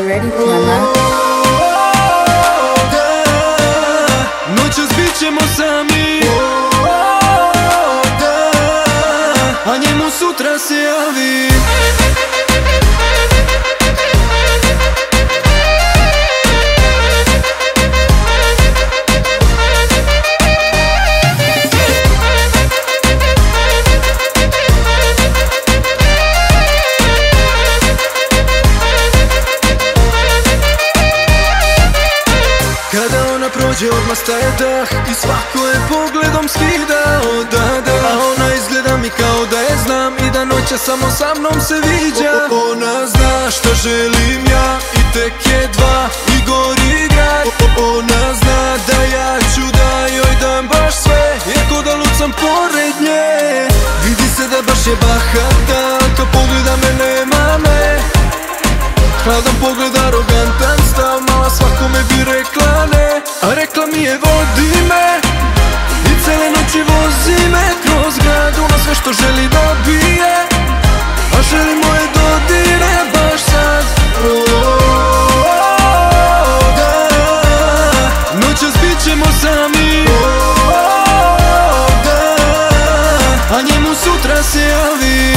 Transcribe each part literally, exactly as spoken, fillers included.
ready, Pjana? Noćas bit ćemo sami, a njemu sutra se javi. Kada ona prođe odmah staje dah i svako je pogledom skidao, da, da. A ona izgleda mi kao da je znam i da noća samo sa mnom se viđa. o, o, Ona zna šta želim ja i tek je dva i gori grad. o, o, Ona zna da ja ću da joj dam baš sve, jer ko da lucam pored nje. Vidi se da baš je bahata, kad pogleda me nema me. Hladan pogled, arogantan stav, mala svakome bi rekla ne. A rekla mi je vodi me i cele noći vozi me kroz grad. Ona sve što želi dobije, a želi moje dodire baš sad. oh, oh, da. Noćas bit ćemo sami, oh, da. A njemu sutra se javi.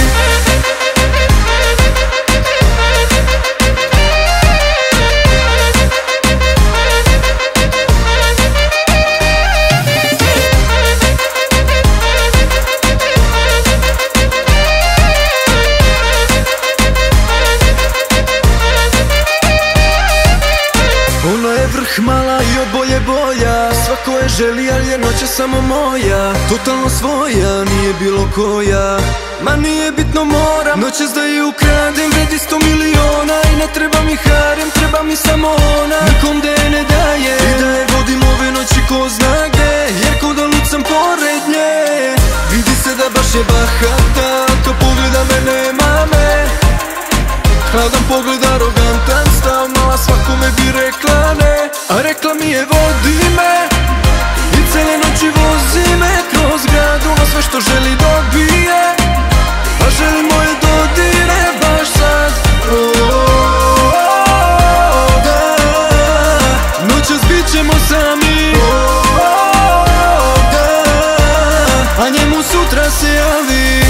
Ona je vrh mala i od bolje boja, svako je želi, ali je noća samo moja. Totalno svoja, nije bilo koja, ma nije bitno moram noćas da je ukradem, vredi sto miliona. I ne treba mi harem, treba mi samo ona, nikom da je ne daje i da je vodim ove noći ko zna gde, jer ko da lucam pored nje. Vidi se da baš je bahata, kad pogleda me nema me. Hladan pogled, arogantan stav, mala svakome bi rekla ne. A rekla mi je vodi me i cele noći vozi me kroz grad. Ona sve što želi dobije, a želi moje dodire baš sad. oh, oh, da. Noćas bit ćemo sami, oh, da. A njemu sutra se javi.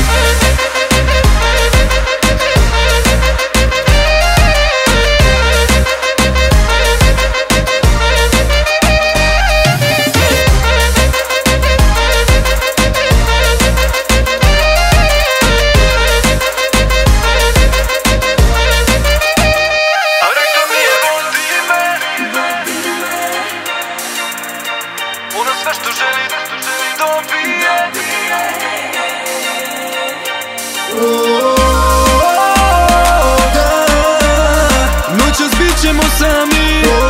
Ona sve što želi, dobije. oh, oh, da. Noćas bit ćemo sami,